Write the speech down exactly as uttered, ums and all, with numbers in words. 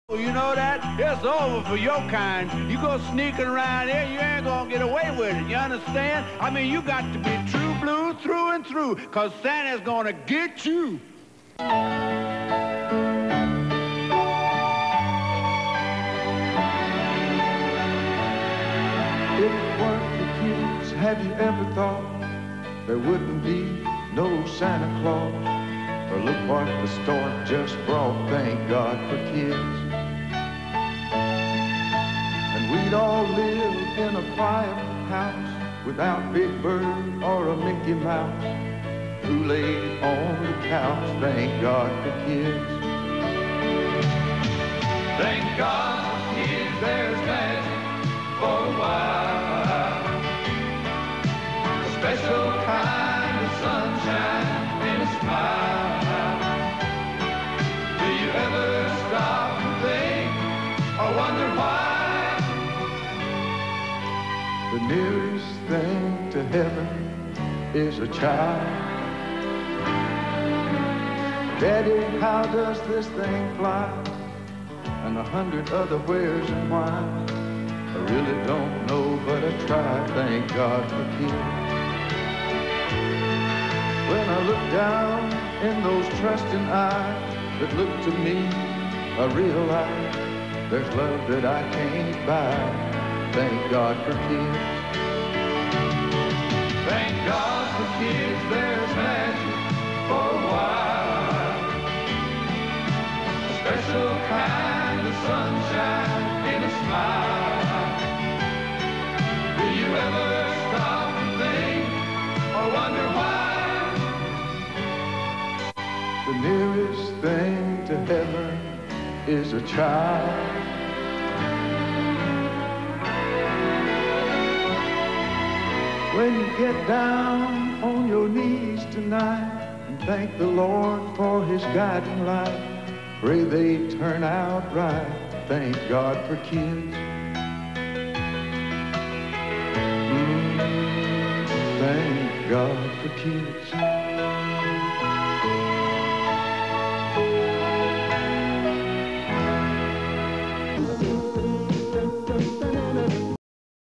You know that? It's over for your kind. You go sneaking around here, you ain't gonna get away with it. You understand? I mean, you got to be true blue through and through, because Santa's gonna get you. If it weren't for kids, have you ever thought there wouldn't be no Santa Claus? Or look what the storm just brought, thank God for kids. And we'd all live in a quiet house without Big Bird or a Mickey Mouse who laid on the couch, thank God for kids. Thank God for kids, there's magic for a while. A special kind of sunshine in a smile. Do you ever stop and think or wonder why? The nearest thing to heaven is a child. Daddy, how does this thing fly? And a hundred other wheres and why. I really don't know, but I try, thank God for kids. When I look down in those trusting eyes that look to me, I realize there's love that I can't buy, thank God for kids. Thank God for kids, there's magic for a while. A special kind of sunshine in a smile. Do you ever stop and think or wonder why? The nearest thing to heaven is a child. When you get down on your knees tonight and thank the Lord for his guiding light, pray they turn out right, thank God for kids. Mm, thank God for kids.